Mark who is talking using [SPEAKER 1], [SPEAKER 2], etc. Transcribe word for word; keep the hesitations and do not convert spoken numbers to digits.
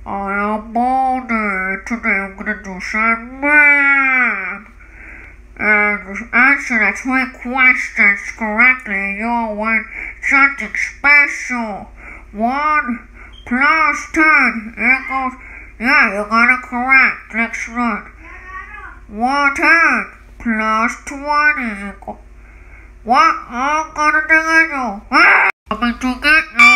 [SPEAKER 1] I am Baldis. Today I'm gonna do some math. And to answer the three questions correctly, you'll win something special. One plus ten equals, yeah, you got it correct. Next one. One ten plus twenty equals, what? I'm gonna do it. Ah! I'm going to get you.